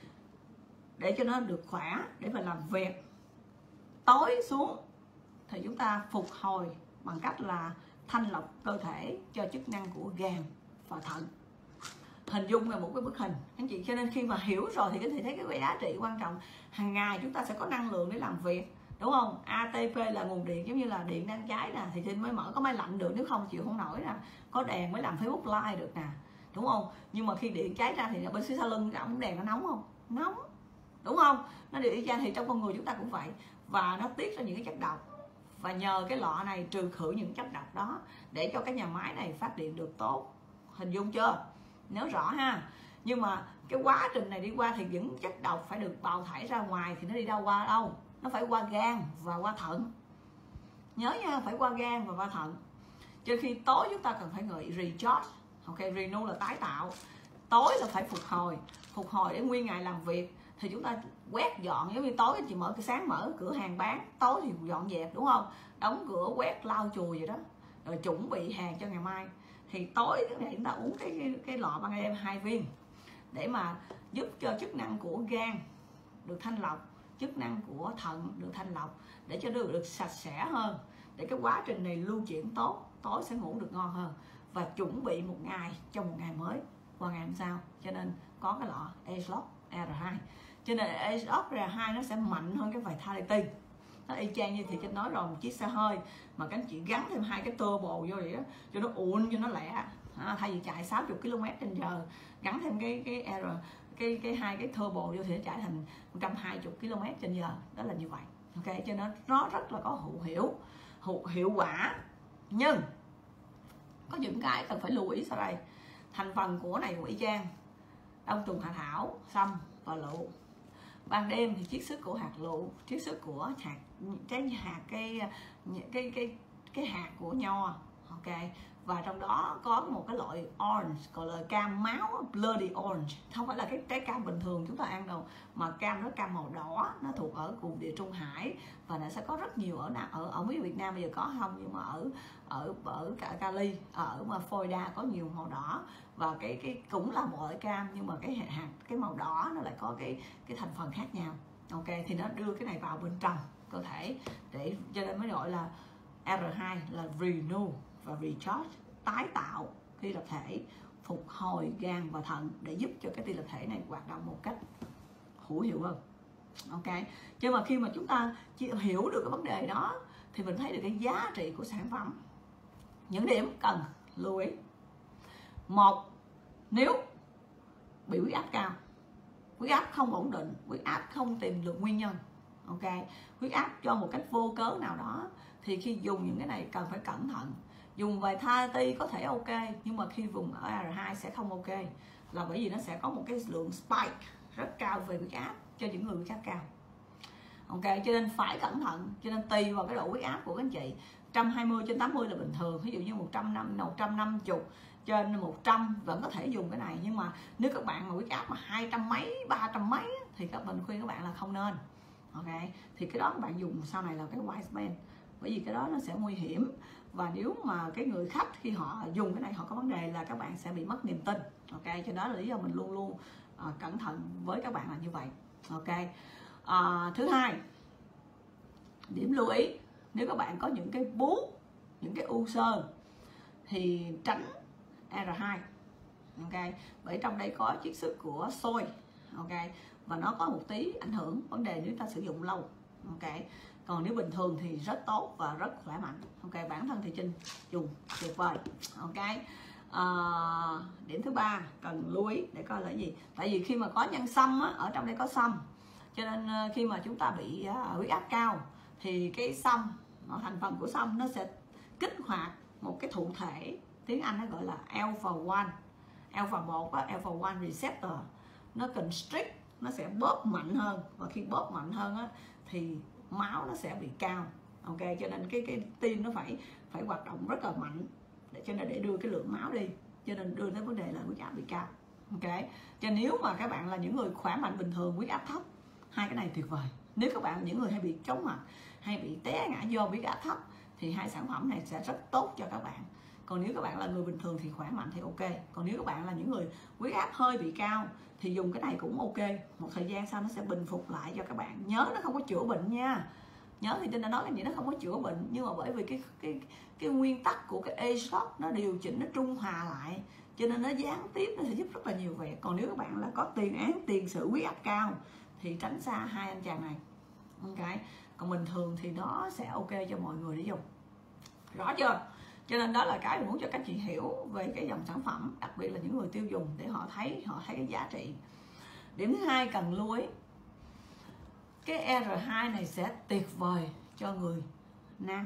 để cho nó được khỏe, để mà làm việc. Tối xuống thì chúng ta phục hồi bằng cách là thanh lọc cơ thể cho chức năng của gan và thận. Hình dung là một cái bức hình anh chị. Cho nên khi mà hiểu rồi thì có thể thấy cái giá trị quan trọng. Hàng ngày chúng ta sẽ có năng lượng để làm việc, đúng không? a tê pê là nguồn điện, giống như là điện đang cháy nè thì mới mở có máy lạnh được, nếu không chịu không nổi nè. Có đèn mới làm Facebook Live được nè, đúng không? Nhưng mà khi điện cháy ra thì bên phía sau lưng cái ống đèn nó nóng không? Nóng, đúng không? Nó đều y chang. Thì trong con người chúng ta cũng vậy, và nó tiết ra những cái chất độc, và nhờ cái lọ này trừ khử những chất độc đó để cho cái nhà máy này phát điện được tốt. Hình dung chưa? Nhớ rõ ha. Nhưng mà cái quá trình này đi qua thì những chất độc phải được bào thải ra ngoài, thì nó đi đâu qua đâu? Nó phải qua gan và qua thận. Nhớ nha, phải qua gan và qua thận. Cho khi tối chúng ta cần phải ngợi recharge, ok, renew là tái tạo, tối là phải phục hồi, phục hồi để nguyên ngày làm việc. Thì chúng ta quét dọn, giống như tối chị mở cái sáng mở cửa hàng bán, tối thì dọn dẹp, đúng không? Đóng cửa, quét, lau chùi vậy đó, rồi chuẩn bị hàng cho ngày mai. Thì tối cái này chúng ta uống cái cái, cái lọ ban đêm hai viên để mà giúp cho chức năng của gan được thanh lọc, chức năng của thận được thanh lọc, để cho được, được sạch sẽ hơn, để cái quá trình này lưu chuyển tốt, tối sẽ ngủ được ngon hơn, và chuẩn bị một ngày cho một ngày mới qua ngày hôm sau. Cho nên có cái lọ ageLOC R hai. Cho nên ageLOC R hai nó sẽ mạnh hơn cái Vitality. Nó y chang như thì Trinh nói rồi, một chiếc xe hơi mà các anh chị gắn thêm hai cái turbo vô vậy đó, cho nó uốn cho nó lẹ. À, thay vì chạy sáu mươi ki lô mét trên giờ, gắn thêm cái cái R cái cái hai cái turbo vô thì nó chạy thành một trăm hai mươi ki lô mét trên giờ. Đó là như vậy. Ok, cho nên nó rất là có hữu hiệu hữu hiệu quả. Nhưng có những cái cần phải lưu ý sau đây. Thành phần của này của y chang đông trùng hạ thảo, sâm và lựu. Ban đêm thì chiết xuất của hạt lựu, chiết xuất của hạt cái hạt cái cái cái cái hạt của nho, ok. Và trong đó có một cái loại orange, gọi là cam máu, bloody orange. Không phải là cái trái cam bình thường chúng ta ăn đâu, mà cam nó cam màu đỏ, nó thuộc ở vùng địa Trung Hải, và nó sẽ có rất nhiều ở ở ở mấy Việt Nam bây giờ có không, nhưng mà ở ở ở cả Cali, ở mà Florida có nhiều màu đỏ. Và cái cái cũng là một loại cam, nhưng mà cái hạt cái màu đỏ nó lại có cái cái thành phần khác nhau, ok. Thì nó đưa cái này vào bên trong cơ thể, để cho nên mới gọi là R hai là renew và recharge, tái tạo ti lập thể, phục hồi gan và thận, để giúp cho cái ti lập thể này hoạt động một cách hữu hiệu hơn, ok. Nhưng mà khi mà chúng ta chỉ hiểu được cái vấn đề đó thì mình thấy được cái giá trị của sản phẩm. Những điểm cần lưu ý: một, nếu bị huyết áp cao, huyết áp không ổn định, huyết áp không tìm được nguyên nhân, ok, huyết áp cho một cách vô cớ nào đó, thì khi dùng những cái này cần phải cẩn thận. Dùng Vitality có thể ok, nhưng mà khi dùng ở R hai sẽ không ok, là bởi vì nó sẽ có một cái lượng spike rất cao về huyết áp cho những người huyết áp cao, ok. Cho nên phải cẩn thận. Cho nên tùy vào cái độ huyết áp của các anh chị, một trăm hai mươi trên tám mươi là bình thường. Ví dụ như một trăm năm mươi, một trăm năm mươi trên một trăm vẫn có thể dùng cái này. Nhưng mà nếu các bạn mà huyết áp mà hai trăm mấy, ba trăm mấy thì các mình khuyên các bạn là không nên, ok. Thì cái đó các bạn dùng sau này là cái wise man, bởi vì cái đó nó sẽ nguy hiểm. Và nếu mà cái người khách khi họ dùng cái này họ có vấn đề là các bạn sẽ bị mất niềm tin, ok. Cho đó là lý do mình luôn luôn uh, cẩn thận với các bạn là như vậy, ok. Uh, thứ hai, điểm lưu ý, nếu các bạn có những cái bú, những cái u xơ thì tránh R hai, ok. Bởi trong đây có chiết xuất của xôi, ok, và nó có một tí ảnh hưởng vấn đề nếu ta sử dụng lâu, ok. Còn nếu bình thường thì rất tốt và rất khỏe mạnh, ok. Bản thân thì Trinh dùng tuyệt vời, ok. À, điểm thứ ba cần lưu ý để coi là gì. Tại vì khi mà có nhân sâm á, ở trong đây có sâm, cho nên khi mà chúng ta bị uh, huyết áp cao thì cái sâm, thành phần của sâm nó sẽ kích hoạt một cái thụ thể, tiếng Anh nó gọi là alpha một, alpha một á, alpha một receptor, nó constrict, nó sẽ bóp mạnh hơn, và khi bóp mạnh hơn á thì máu nó sẽ bị cao, ok. Cho nên cái cái tim nó phải phải hoạt động rất là mạnh để cho nên để đưa cái lượng máu đi, cho nên đưa tới vấn đề là huyết áp bị cao, ok. Cho nếu mà các bạn là những người khỏe mạnh bình thường, huyết áp thấp, hai cái này tuyệt vời. Nếu các bạn những người hay bị chóng mặt, hay bị té ngã do huyết áp thấp thì hai sản phẩm này sẽ rất tốt cho các bạn. Còn nếu các bạn là người bình thường thì khỏe mạnh thì ok. Còn nếu các bạn là những người huyết áp hơi bị cao thì dùng cái này cũng ok. Một thời gian sau nó sẽ bình phục lại cho các bạn. Nhớ nó không có chữa bệnh nha. Nhớ thì Trinh đã nói cái gì, nó không có chữa bệnh, nhưng mà bởi vì cái cái cái nguyên tắc của cái ageLOC nó điều chỉnh, nó trung hòa lại, cho nên nó gián tiếp nó sẽ giúp rất là nhiều việc. Còn nếu các bạn là có tiền án tiền sử huyết áp cao thì tránh xa hai anh chàng này, ok. còn bình thường thì nó sẽ ok cho mọi người để dùng. Rõ chưa? Cho nên đó là cái muốn cho các chị hiểu về cái dòng sản phẩm, đặc biệt là những người tiêu dùng, để họ thấy họ thấy cái giá trị. Điểm thứ hai cần lưu ý, cái e rờ hai này sẽ tuyệt vời cho người nam,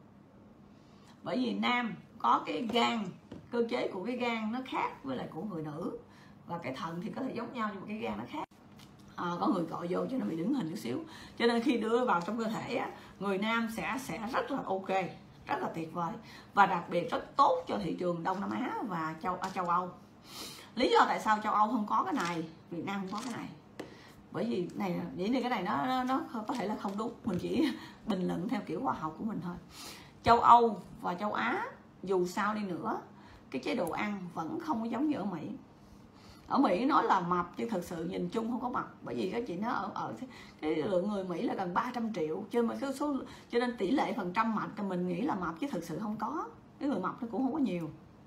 bởi vì nam có cái gan, cơ chế của cái gan nó khác với lại của người nữ, và cái thận thì có thể giống nhau nhưng mà cái gan nó khác. À, có người gọi vô cho nó bị đứng hình chút xíu, cho nên khi đưa vào trong cơ thể á, người nam sẽ sẽ rất là ok, rất là tuyệt vời, và đặc biệt rất tốt cho thị trường Đông Nam Á và châu châu Âu. Lý do tại sao châu Âu không có cái này, Việt Nam không có cái này, bởi vì này vậy thì cái này nó, nó nó có thể là không đúng, mình chỉ bình luận theo kiểu khoa học của mình thôi. Châu Âu và châu Á dù sao đi nữa, cái chế độ ăn vẫn không có giống như ở Mỹ. Ở Mỹ nói là mập chứ thực sự nhìn chung không có mập, bởi vì các chị nó ở, ở cái lượng người Mỹ là gần ba trăm triệu, cho nên cái số cho nên tỷ lệ phần trăm mập thì mình nghĩ là mập chứ thực sự không có, cái người mập nó cũng không có nhiều.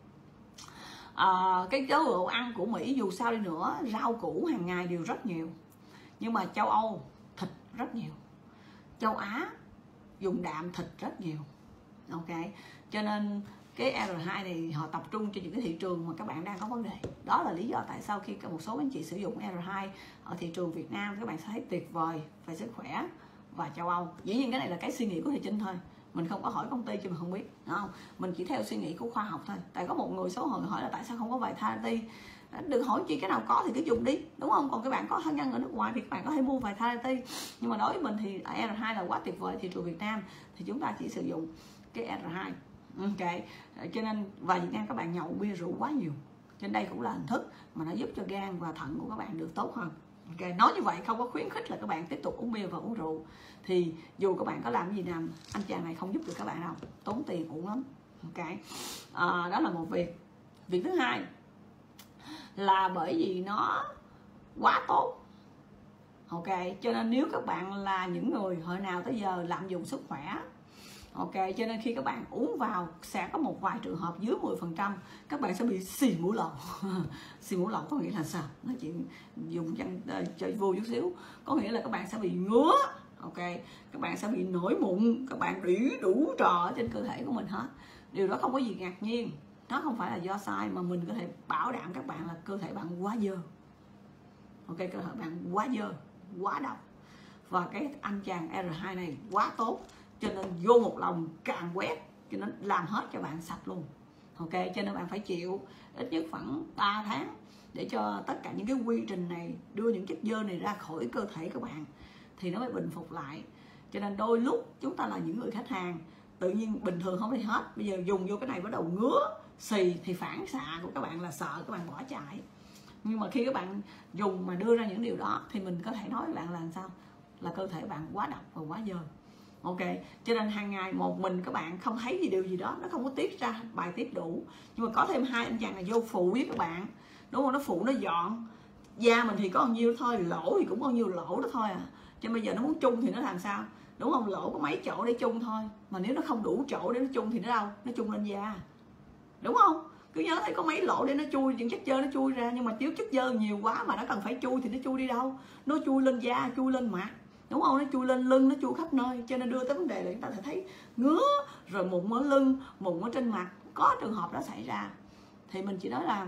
À, cái chế độ ăn của Mỹ dù sao đi nữa, rau củ hàng ngày đều rất nhiều, nhưng mà châu Âu thịt rất nhiều, châu Á dùng đạm thịt rất nhiều. Ok, cho nên cái e rờ hai này họ tập trung cho những cái thị trường mà các bạn đang có vấn đề. Đó là lý do tại sao khi một số anh chị sử dụng e rờ hai ở thị trường Việt Nam, các bạn sẽ thấy tuyệt vời về sức khỏe và châu Âu. Dĩ nhiên cái này là cái suy nghĩ của Thị Trinh thôi, mình không có hỏi công ty chứ mình không biết, đúng không? Mình chỉ theo suy nghĩ của khoa học thôi. Tại có một người số hỏi hỏi là tại sao không có Vitality, đừng hỏi chị, cái nào có thì cứ dùng đi, đúng không? Còn các bạn có thân nhân ở nước ngoài thì các bạn có thể mua Vitality, nhưng mà đối với mình thì e rờ hai là quá tuyệt vời. Thị trường Việt Nam thì chúng ta chỉ sử dụng cái e rờ hai. Ok, cho nên và Việt Nam các bạn nhậu bia rượu quá nhiều, trên đây cũng là hình thức mà nó giúp cho gan và thận của các bạn được tốt hơn. Ok, nói như vậy không có khuyến khích là các bạn tiếp tục uống bia và uống rượu, thì dù các bạn có làm gì nào, anh chàng này không giúp được các bạn đâu, tốn tiền uổng lắm. Ok, à, đó là một việc. Việc thứ hai là bởi vì nó quá tốt. Ok, cho nên nếu các bạn là những người hồi nào tới giờ lạm dụng sức khỏe, ok, cho nên khi các bạn uống vào sẽ có một vài trường hợp dưới mười phần trăm các bạn sẽ bị xì mũi lậu. Xì mũi lậu có nghĩa là sao? Nó chỉ dùng chân chơi vui chút xíu, có nghĩa là các bạn sẽ bị ngứa, ok, các bạn sẽ bị nổi mụn, các bạn bị đủ trò trên cơ thể của mình hết. Điều đó không có gì ngạc nhiên, nó không phải là do sai, mà mình có thể bảo đảm các bạn là cơ thể bạn quá dơ. Ok, cơ thể bạn quá dơ, quá độc, và cái anh chàng e rờ hai này quá tốt, cho nên vô một lòng càng quét cho nó làm hết cho bạn sạch luôn. Ok, cho nên bạn phải chịu ít nhất khoảng ba tháng để cho tất cả những cái quy trình này đưa những chất dơ này ra khỏi cơ thể các bạn thì nó mới bình phục lại. Cho nên đôi lúc chúng ta là những người khách hàng tự nhiên bình thường không thấy hết, bây giờ dùng vô cái này bắt đầu ngứa xì thì phản xạ của các bạn là sợ các bạn bỏ chạy. Nhưng mà khi các bạn dùng mà đưa ra những điều đó thì mình có thể nói với bạn là làm sao, là cơ thể bạn quá độc và quá dơ. Ok, cho nên hàng ngày một mình các bạn không thấy gì điều gì đó, nó không có tiết ra bài tiết đủ, nhưng mà có thêm hai anh chàng này vô phụ với các bạn, đúng không? Nó phụ, nó dọn da mình thì có bao nhiêu thôi, lỗ thì cũng bao nhiêu lỗ đó thôi à. Cho bây giờ nó muốn chung thì nó làm sao, đúng không? Lỗ có mấy chỗ để chung thôi, mà nếu nó không đủ chỗ để nó chung thì nó đâu, nó chung lên da, đúng không? Cứ nhớ thấy có mấy lỗ để nó chui, những chất dơ nó chui ra, nhưng mà nếu chất dơ nhiều quá mà nó cần phải chui thì nó chui đi đâu? Nó chui lên da, chui lên mặt, đúng không? Nó chui lên lưng, nó chui khắp nơi, cho nên đưa tới vấn đề là chúng ta sẽ thấy ngứa, rồi mụn ở lưng, mụn ở trên mặt, có trường hợp đó xảy ra. Thì mình chỉ nói là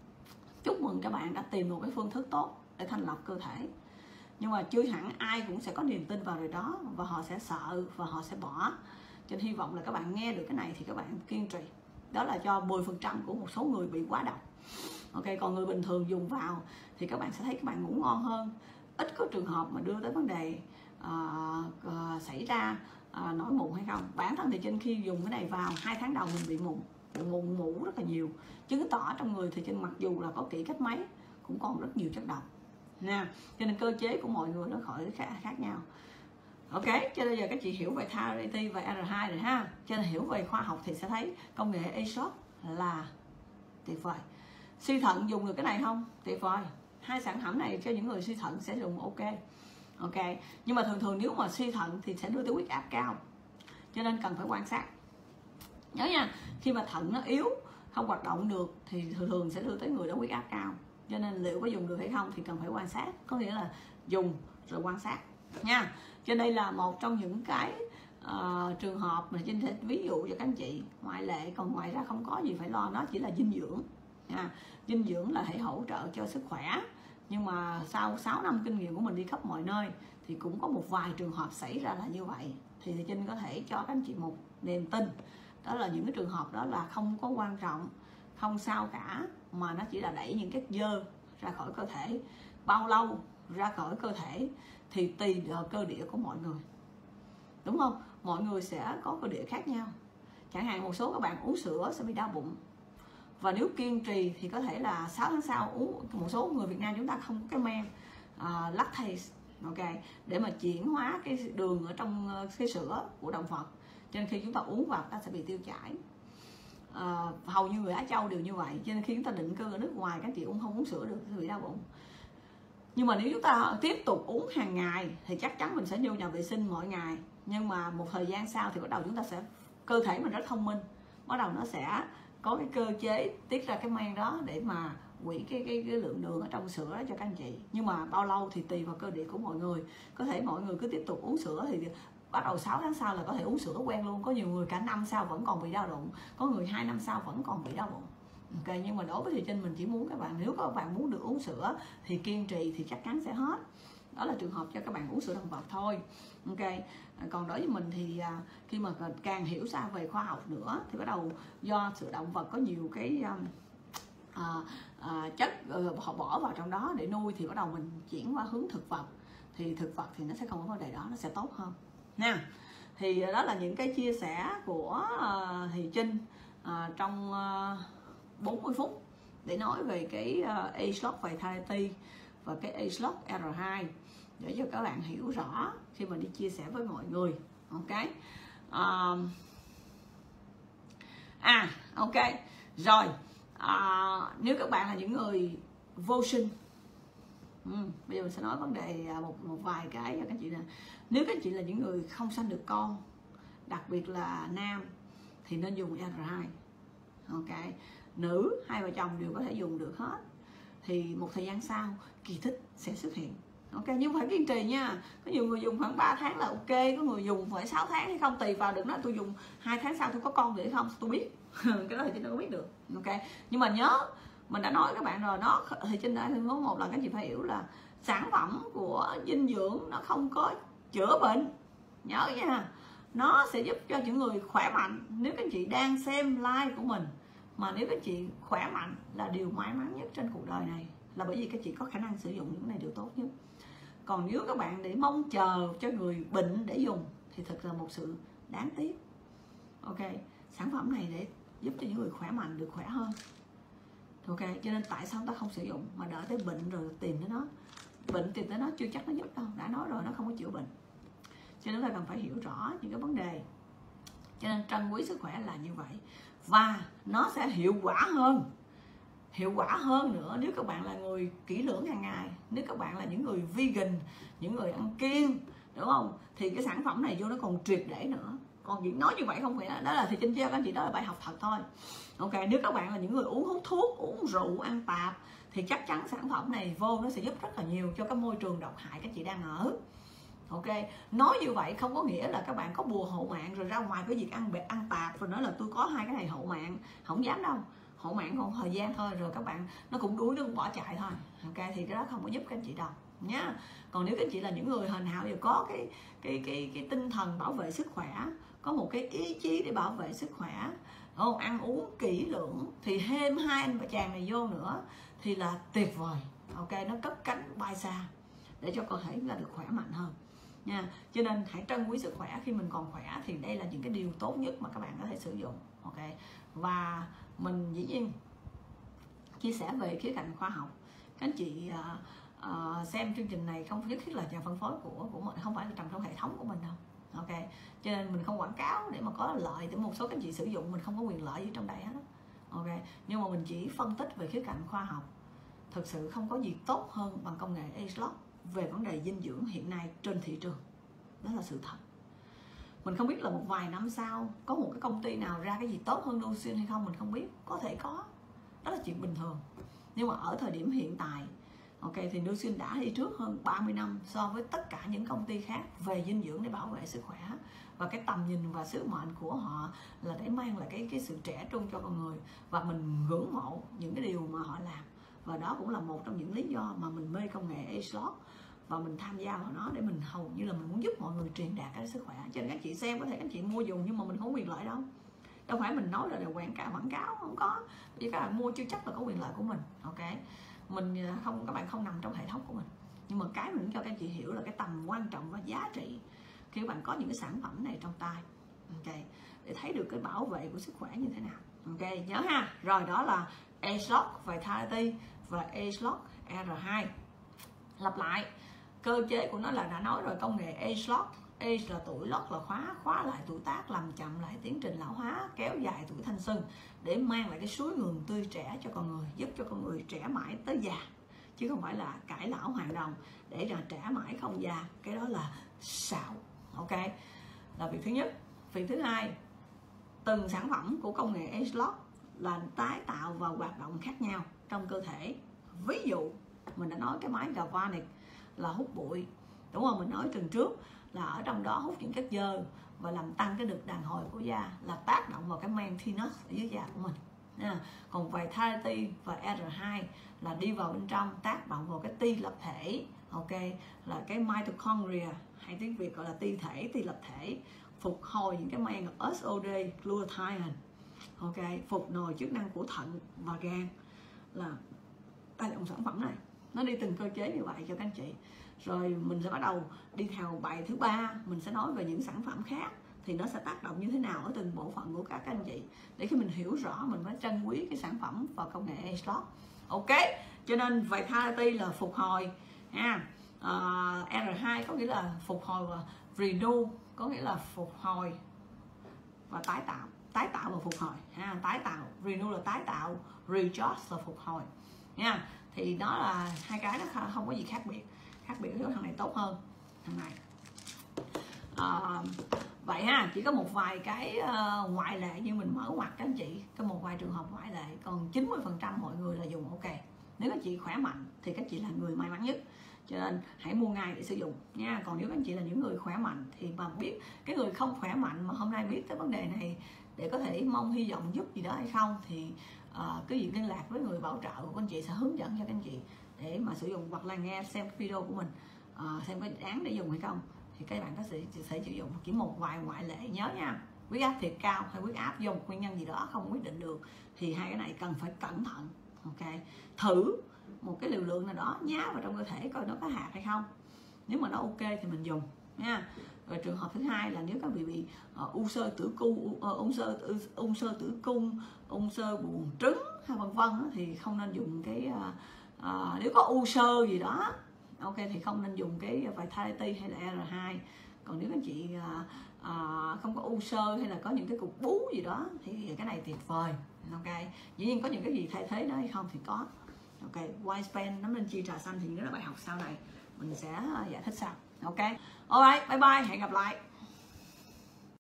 chúc mừng các bạn đã tìm một cái phương thức tốt để thanh lọc cơ thể, nhưng mà chưa hẳn ai cũng sẽ có niềm tin vào điều đó, và họ sẽ sợ và họ sẽ bỏ. Cho nên hy vọng là các bạn nghe được cái này thì các bạn kiên trì. Đó là cho mười phần trăm của một số người bị quá độc. Ok, còn người bình thường dùng vào thì các bạn sẽ thấy các bạn ngủ ngon hơn, ít có trường hợp mà đưa tới vấn đề uh, uh, xảy ra uh, nổi mụn hay không. Bản thân thì trên khi dùng cái này vào hai tháng đầu mình bị mụn, mụn mủ rất là nhiều, chứng tỏ trong người thì trên mặc dù là có kỹ cách mấy cũng còn rất nhiều chất độc nha. Cho nên cơ chế của mọi người nó khỏi khác, khác nhau. Ok, cho nên giờ các chị hiểu về Vitality và e rờ hai rồi ha. Cho nên hiểu về khoa học thì sẽ thấy công nghệ ageLOC là tuyệt vời. Suy thận dùng được cái này không? Tuyệt vời. Hai sản phẩm này cho những người suy thận sẽ dùng ok. Ok, nhưng mà thường thường nếu mà suy thận thì sẽ đưa tới huyết áp cao, cho nên cần phải quan sát. Nhớ nha, khi mà thận nó yếu, không hoạt động được thì thường thường sẽ đưa tới người đó huyết áp cao. Cho nên liệu có dùng được hay không thì cần phải quan sát, có nghĩa là dùng rồi quan sát. nha. Cho đây là một trong những cái uh, trường hợp mà Trinh sẽ ví dụ cho các anh chị ngoại lệ, còn ngoài ra không có gì phải lo, nó chỉ là dinh dưỡng nha. Dinh dưỡng là hãy hỗ trợ cho sức khỏe, nhưng mà sau sáu năm kinh nghiệm của mình đi khắp mọi nơi thì cũng có một vài trường hợp xảy ra là như vậy, thì Trinh có thể cho các anh chị một niềm tin, đó là những cái trường hợp đó là không có quan trọng, không sao cả, mà nó chỉ là đẩy những cái dơ ra khỏi cơ thể. Bao lâu ra khỏi cơ thể thì tùy cơ địa của mọi người, đúng không? Mọi người sẽ có cơ địa khác nhau. Chẳng hạn một số các bạn uống sữa sẽ bị đau bụng, và nếu kiên trì thì có thể là sáu tháng sau uống. Một số người Việt Nam chúng ta không có cái men uh, lactase, ok, để mà chuyển hóa cái đường ở trong cái sữa của động vật, cho nên khi chúng ta uống vào ta sẽ bị tiêu chảy. Uh, hầu như người Á Châu đều như vậy, cho nên khi chúng ta định cư ở nước ngoài các chị cũng không uống sữa được, sẽ bị đau bụng. Nhưng mà nếu chúng ta tiếp tục uống hàng ngày thì chắc chắn mình sẽ vô nhà vệ sinh mỗi ngày, nhưng mà một thời gian sau thì bắt đầu chúng ta sẽ, cơ thể mình rất thông minh, bắt đầu nó sẽ có cái cơ chế tiết ra cái men đó để mà hủy cái, cái cái lượng đường ở trong sữa đó cho các anh chị. Nhưng mà bao lâu thì tùy vào cơ địa của mọi người. Có thể mọi người cứ tiếp tục uống sữa thì bắt đầu sáu tháng sau là có thể uống sữa quen luôn. Có nhiều người cả năm sau vẫn còn bị đau bụng, có người hai năm sau vẫn còn bị đau bụng. Ok, nhưng mà đối với Thị Trinh mình chỉ muốn các bạn, nếu các bạn muốn được uống sữa thì kiên trì thì chắc chắn sẽ hết. Đó là trường hợp cho các bạn uống sữa động vật thôi. Ok, còn đối với mình thì khi mà càng hiểu ra về khoa học nữa thì bắt đầu do sữa động vật có nhiều cái à, à, chất họ bỏ vào trong đó để nuôi, thì bắt đầu mình chuyển qua hướng thực vật, thì thực vật thì nó sẽ không có vấn đề đó, nó sẽ tốt hơn nha. Thì đó là những cái chia sẻ của uh, Thị Trinh uh, trong uh, bốn mươi phút để nói về cái uh, ageLOC Vitality và cái ageLOC R hai để cho các bạn hiểu rõ khi mà đi chia sẻ với mọi người. Ok, uh, à ok rồi. À, nếu các bạn là những người vô sinh, ừ, bây giờ mình sẽ nói vấn đề một một vài cái cho các chị nè. Nếu các chị là những người không sanh được con, đặc biệt là nam, thì nên dùng R hai. Ok, nữ hai vợ chồng đều có thể dùng được hết. Thì một thời gian sau kỳ tích sẽ xuất hiện. Ok, nhưng phải kiên trì nha. Có nhiều người dùng khoảng ba tháng là ok, có người dùng phải sáu tháng hay không, tùy vào. Đừng nói tôi dùng hai tháng sau tôi có con được không, tôi biết cái đó thì Trinh đâu có biết được. Ok, nhưng mà nhớ mình đã nói các bạn rồi, nó thì Trinh đã nói một lần các chị phải hiểu là sản phẩm của dinh dưỡng nó không có chữa bệnh, nhớ nha. Nó sẽ giúp cho những người khỏe mạnh. Nếu các chị đang xem live của mình mà nếu các chị khỏe mạnh là điều may mắn nhất trên cuộc đời này, là bởi vì các chị có khả năng sử dụng những cái này điều tốt nhất. Còn nếu các bạn để mong chờ cho người bệnh để dùng thì thật là một sự đáng tiếc. Ok, sản phẩm này để giúp cho những người khỏe mạnh được khỏe hơn. Ok, cho nên tại sao ta không sử dụng mà đợi tới bệnh rồi tìm tới nó. Bệnh tìm tới nó chưa chắc nó giúp đâu, đã nói rồi nó không có chữa bệnh. Cho nên ta cần phải hiểu rõ những cái vấn đề. Cho nên trân quý sức khỏe là như vậy. Và nó sẽ hiệu quả hơn. Hiệu quả hơn nữa nếu các bạn là người kỹ lưỡng hàng ngày, nếu các bạn là những người vegan, những người ăn kiêng, đúng không? Thì cái sản phẩm này vô nó còn triệt để nữa. Còn chỉ nói như vậy không phải đó là thì Trinh cho các anh chị, đó là bài học thật thôi. Ok, nếu các bạn là những người uống hút thuốc, uống rượu, ăn tạp thì chắc chắn sản phẩm này vô nó sẽ giúp rất là nhiều cho cái môi trường độc hại các chị đang ở. Ok, nói như vậy không có nghĩa là các bạn có bùa hộ mạng rồi ra ngoài cái việc ăn bệt ăn tạp rồi nói là tôi có hai cái này hộ mạng, không dám đâu. Hộ mạng còn thời gian thôi rồi các bạn nó cũng đuối, nó cũng bỏ chạy thôi. Ok, thì cái đó không có giúp các anh chị đâu nhá. Còn nếu các anh chị là những người hoàn hảo đều có cái cái cái cái tinh thần bảo vệ sức khỏe, có một cái ý chí để bảo vệ sức khỏe, không ăn uống kỹ lưỡng, thì thêm hai anh và chàng này vô nữa thì là tuyệt vời. Ok, nó cất cánh bay xa để cho cơ thể là được khỏe mạnh hơn nha. Cho nên hãy trân quý sức khỏe khi mình còn khỏe, thì đây là những cái điều tốt nhất mà các bạn có thể sử dụng. Ok, và mình dĩ nhiên chia sẻ về khía cạnh khoa học. Các anh chị uh, uh, xem chương trình này không nhất thiết là nhà phân phối của của mình, không phải là nằm trong hệ thống của mình đâu. Ok, cho nên mình không quảng cáo để mà có lợi, để một số các anh chị sử dụng mình không có quyền lợi gì trong đây hết. Ok, nhưng mà mình chỉ phân tích về khía cạnh khoa học. Thực sự không có gì tốt hơn bằng công nghệ ageLOC về vấn đề dinh dưỡng hiện nay trên thị trường. Đó là sự thật. Mình không biết là một vài năm sau có một cái công ty nào ra cái gì tốt hơn Nuxin hay không, mình không biết. Có thể có, đó là chuyện bình thường. Nhưng mà ở thời điểm hiện tại Ok, thì Nutrition đã đi trước hơn ba mươi năm so với tất cả những công ty khác về dinh dưỡng để bảo vệ sức khỏe, và cái tầm nhìn và sứ mệnh của họ là để mang lại cái cái sự trẻ trung cho con người, và mình ngưỡng mộ những cái điều mà họ làm, và đó cũng là một trong những lý do mà mình mê công nghệ ageLOC và mình tham gia vào nó, để mình hầu như là mình muốn giúp mọi người truyền đạt cái sức khỏe. Cho nên các chị xem, có thể các chị mua dùng nhưng mà mình không có quyền lợi đâu, đâu phải mình nói là để quảng cáo quảng cáo không có, vì các bạn mua chưa chắc là có quyền lợi của mình. Ok, mình không, các bạn không nằm trong hệ thống của mình, nhưng mà cái mình cho các chị hiểu là cái tầm quan trọng và giá trị khi các bạn có những cái sản phẩm này trong tay. Ok, để thấy được cái bảo vệ của sức khỏe như thế nào. Ok, nhớ ha. Rồi, đó là ageLOC Vitality và ageLOC R hai. Lặp lại cơ chế của nó là đã nói rồi, công nghệ ageLOC, age là tuổi, lock là khóa, khóa lại tuổi tác, làm chậm lại tiến trình lão hóa, kéo dài tuổi thanh xuân, để mang lại cái suối nguồn tươi trẻ cho con người, giúp cho con người trẻ mãi tới già, chứ không phải là cải lão hoàn đồng để là trẻ mãi không già. Cái đó là xạo. Ok, là việc thứ nhất. Việc thứ hai, từng sản phẩm của công nghệ ageLOC là tái tạo và hoạt động khác nhau trong cơ thể. Ví dụ mình đã nói cái máy galvanic là hút bụi, đúng không? Mình nói tuần trước là ở trong đó hút những chất dơ và làm tăng cái lực đàn hồi của da, là tác động vào cái maintenance ở dưới da của mình. À, còn Vitality và R hai là đi vào bên trong, tác động vào cái ti lập thể. Ok, là cái mitochondria, hay tiếng Việt gọi là ti thể, ti lập thể, phục hồi những cái men ét o đê, glutathione. Ok, phục hồi chức năng của thận và gan. Là đây là một sản phẩm này, nó đi từng cơ chế như vậy cho các anh chị. Rồi mình sẽ bắt đầu đi theo bài thứ ba, mình sẽ nói về những sản phẩm khác thì nó sẽ tác động như thế nào ở từng bộ phận của các anh chị, để khi mình hiểu rõ mình mới trân quý cái sản phẩm và công nghệ ageLOC. Ok, cho nên Vitality là phục hồi ha, uh, R hai có nghĩa là phục hồi và renew có nghĩa là phục hồi và tái tạo, tái tạo và phục hồi ha, tái tạo, renew là tái tạo, recharge là phục hồi nha. Thì đó là hai cái, nó không có gì khác biệt. Khác biệt ở thằng này tốt hơn thằng này. À, vậy ha, chỉ có một vài cái uh, ngoại lệ như mình mở ngoặt các anh chị, có một vài trường hợp ngoại lệ, còn chín mươi phần trăm mọi người là dùng ok. Nếu các chị khỏe mạnh thì các chị là người may mắn nhất, cho nên hãy mua ngay để sử dụng nha. Còn nếu các anh chị là những người khỏe mạnh thì mà biết, cái người không khỏe mạnh mà hôm nay biết tới vấn đề này để có thể mong hy vọng giúp gì đó hay không, thì uh, cứ việc liên lạc với người bảo trợ của anh chị sẽ hướng dẫn cho các anh chị để mà sử dụng, hoặc là nghe xem video của mình uh, xem có đáng để dùng hay không, thì các bạn có sẽ, sẽ sử dụng. Chỉ một vài ngoại lệ nhớ nha, huyết áp thiệt cao hay huyết áp do một nguyên nhân gì đó không quyết định được thì hai cái này cần phải cẩn thận. Ok, thử một cái liều lượng nào đó nhá vào trong cơ thể coi nó có hạt hay không, nếu mà nó ok thì mình dùng nha. Rồi trường hợp thứ hai là nếu các vị bị uh, u xơ tử cung, uh, ung sơ ung sơ tử cung, ung sơ buồng trứng hay vân vân thì không nên dùng cái uh, uh, nếu có u sơ gì đó ok thì không nên dùng cái Vitality hay là R hai. Còn nếu các chị uh, uh, không có u sơ hay là có những cái cục bú gì đó thì cái này tuyệt vời. Ok, dĩ nhiên có những cái gì thay thế đó hay không thì có. Ok, white span nấm lên chi trà xanh thì những cái bài học sau này mình sẽ giải thích sau. Ok, alright, bye bye, hẹn gặp lại.